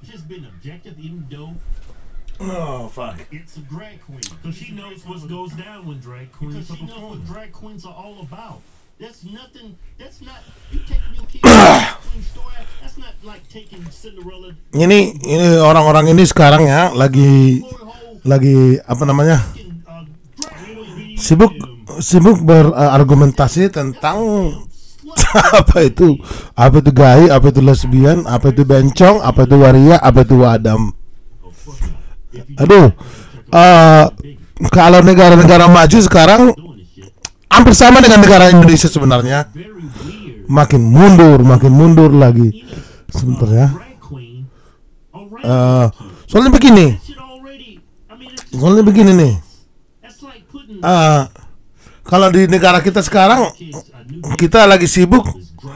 Oh fuck. It's a drag queen. So she knows what goes down when drag queens Because she knows perform. what drag queens are all about. That's nothing. That's not you taking your kids to a queen story. That's not like taking Cinderella. Ini orang-orang ini sekarang ya lagi apa namanya? Sibuk berargumentasi tentang apa itu gay, apa itu lesbian, apa itu bencong, apa itu waria, apa itu wadam. Aduh, kalau negara-negara maju sekarang hampir sama dengan negara Indonesia sebenarnya, makin mundur lagi. Sebentar ya. Soalnya begini nih. Kalau di negara kita sekarang kita lagi sibuk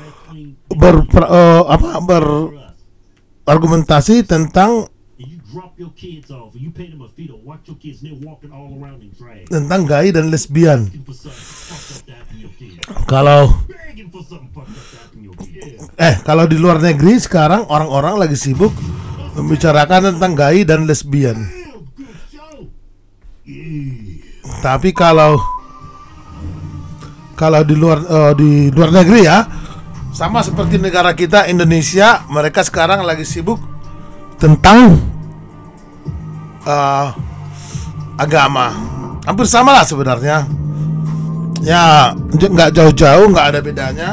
berargumentasi tentang gay dan lesbian. Kalau di luar negeri sekarang orang-orang lagi sibuk membicarakan tentang gay dan lesbian. Tapi kalau di luar negeri ya, sama seperti negara kita Indonesia, mereka sekarang lagi sibuk tentang agama. Hampir sama lah sebenarnya. Ya, nggak jauh-jauh, nggak ada bedanya.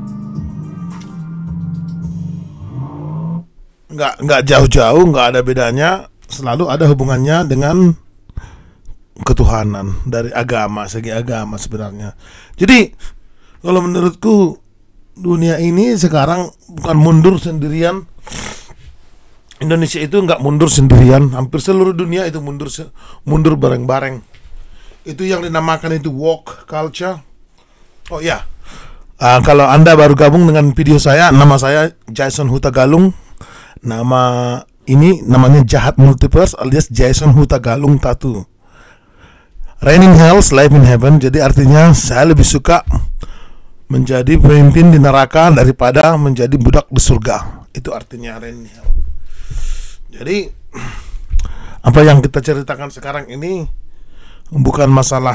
Nggak jauh-jauh, nggak ada bedanya. Selalu ada hubungannya dengan ketuhanan dari agama, segi agama sebenarnya. Jadi kalau menurutku dunia ini sekarang bukan mundur sendirian. Indonesia itu nggak mundur sendirian, hampir seluruh dunia itu mundur bareng-bareng. Itu yang dinamakan itu woke culture. Oh ya, kalau Anda baru gabung dengan video saya, nama saya Jason Hutagalung. Nama ini namanya Jahat Multiverse alias Jason Hutagalung Tattoo. Reign in hell, life in heaven. Jadi artinya saya lebih suka menjadi pemimpin di neraka daripada menjadi budak di surga. Itu artinya reign in hell. Jadi apa yang kita ceritakan sekarang ini bukan masalah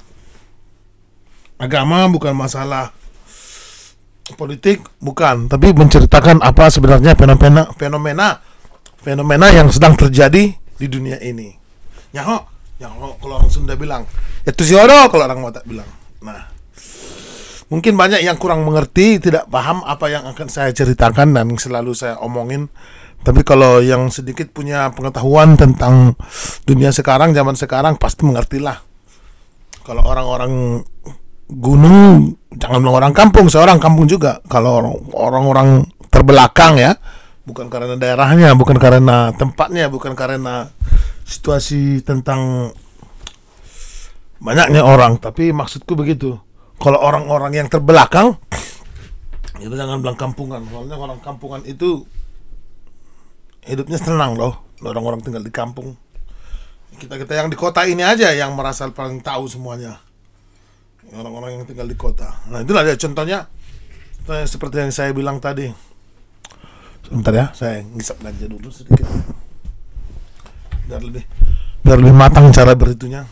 agama, bukan masalah politik, bukan, tapi menceritakan apa sebenarnya fenomena yang sedang terjadi di dunia ini. Nyaho kalau orang Sunda bilang, itu siodo kalau orang Batak bilang. Nah, mungkin banyak yang kurang mengerti, tidak paham apa yang akan saya ceritakan dan selalu saya omongin. Tapi kalau yang sedikit punya pengetahuan tentang dunia sekarang, zaman sekarang, pasti mengertilah. Kalau orang-orang gunung, jangan bilang orang kampung, saya orang kampung juga. Kalau orang-orang terbelakang ya, bukan karena daerahnya, bukan karena tempatnya, bukan karena situasi tentang banyaknya orang, tapi maksudku begitu. Kalau orang-orang yang terbelakang, itu jangan bilang kampungan. Soalnya orang kampungan itu hidupnya senang loh. Orang-orang tinggal di kampung. Kita yang di kota ini aja yang merasa paling tahu semuanya. Orang-orang yang tinggal di kota. Nah itulah dia contohnya seperti yang saya bilang tadi. Sebentar ya, saya ngisap aja dulu sedikit. Biar lebih matang cara beritunya.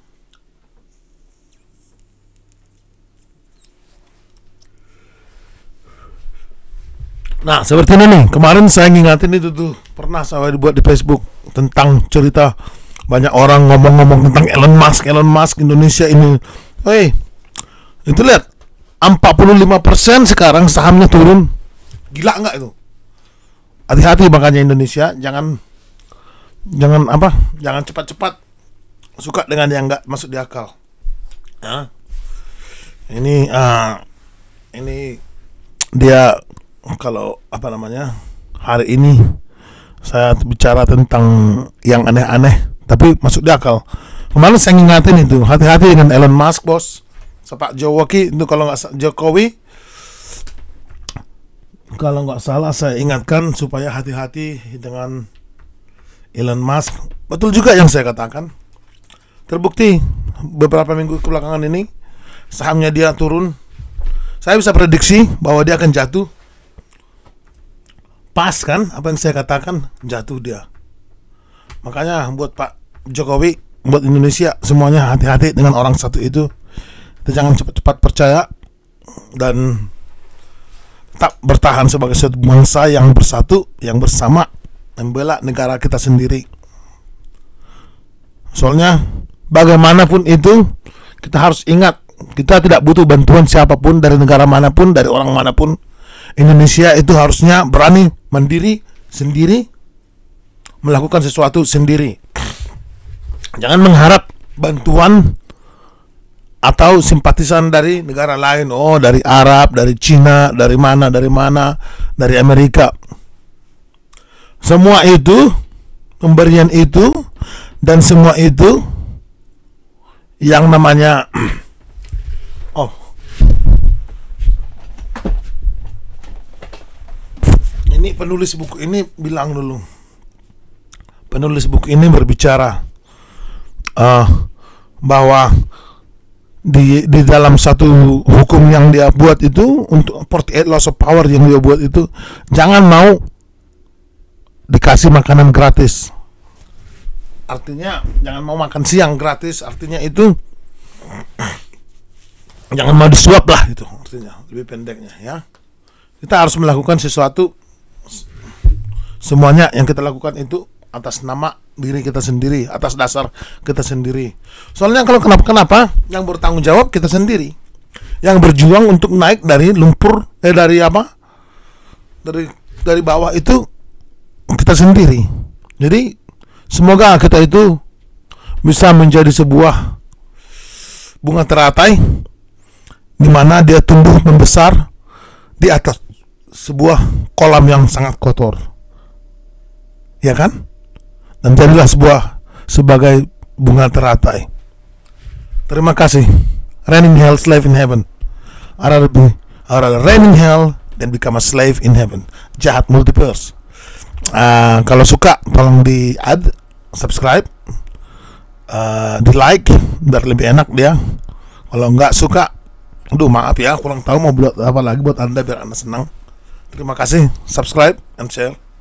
Nah seperti ini nih, kemarin saya ngingatin itu tuh, pernah saya dibuat di Facebook tentang cerita banyak orang ngomong-ngomong tentang Elon Musk Indonesia ini. Hei, itu lihat 45% sekarang sahamnya turun. Gila nggak itu? Hati-hati makanya Indonesia, jangan cepat-cepat suka dengan yang nggak masuk di akal. Nah, ini dia kalau hari ini saya bicara tentang yang aneh-aneh tapi masuk di akal. Kemarin saya ngingatin itu, hati-hati dengan Elon Musk bos. Sepak Jokowi itu kalau nggak salah saya ingatkan supaya hati-hati dengan Elon Musk. Betul juga yang saya katakan. Terbukti beberapa minggu kebelakangan ini sahamnya dia turun. Saya bisa prediksi bahwa dia akan jatuh Pas kan apa yang saya katakan, jatuh dia. Makanya buat Pak Jokowi, buat Indonesia semuanya hati-hati dengan orang satu itu. Kita jangan cepat-cepat percaya dan tetap bertahan sebagai suatu bangsa yang bersatu, yang bersama, membela negara kita sendiri. Soalnya bagaimanapun itu kita harus ingat, kita tidak butuh bantuan siapapun dari negara manapun, dari orang manapun. Indonesia itu harusnya berani mandiri sendiri, melakukan sesuatu sendiri. Jangan mengharap bantuan atau simpatisan dari negara lain. Oh, dari Arab, dari Cina, dari mana, dari Amerika. Semua itu, pemberian itu, dan semua itu yang namanya ini penulis buku ini bilang dulu. Penulis buku ini berbicara bahwa di dalam satu hukum yang dia buat itu, untuk 48 Laws of Power yang dia buat itu, jangan mau dikasih makanan gratis. Artinya jangan mau makan siang gratis, artinya itu jangan mau disuap lah, itu artinya lebih pendeknya ya. Kita harus melakukan sesuatu, semuanya yang kita lakukan itu atas nama diri kita sendiri, atas dasar kita sendiri. Soalnya kalau kenapa yang bertanggung jawab kita sendiri, yang berjuang untuk naik dari lumpur dari bawah itu kita sendiri. Jadi semoga kita itu bisa menjadi sebuah bunga teratai di mana dia tumbuh membesar di atas sebuah kolam yang sangat kotor, ya kan? Dan jadilah sebagai bunga teratai. Terima kasih. Reigning hell, slave in heaven. I'd rather reign in hell than become a slave in heaven. Jahat multiverse. Kalau suka tolong di add, subscribe, di like biar lebih enak dia. Kalau nggak suka, aduh maaf ya, kurang tahu mau buat apa lagi buat Anda biar Anda senang. Terima kasih, subscribe and share.